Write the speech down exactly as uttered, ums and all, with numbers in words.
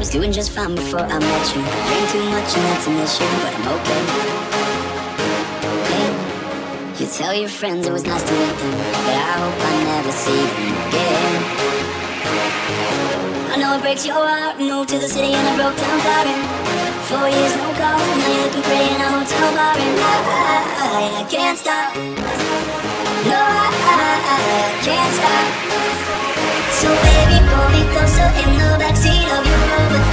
was doing just fine before I met you. I drink too much and that's an issue, but I'm okay. Hey, you tell your friends it was nice to meet them, but I hope I never see them again. I know it breaks your heart. Moved to the city and I broke down crying. Four years, no calls, now you're looking pretty in a hotel bar. And I, I, I can't stop. No, I, I, I can't stop. So baby, pull me closer in the backseat of your Rover.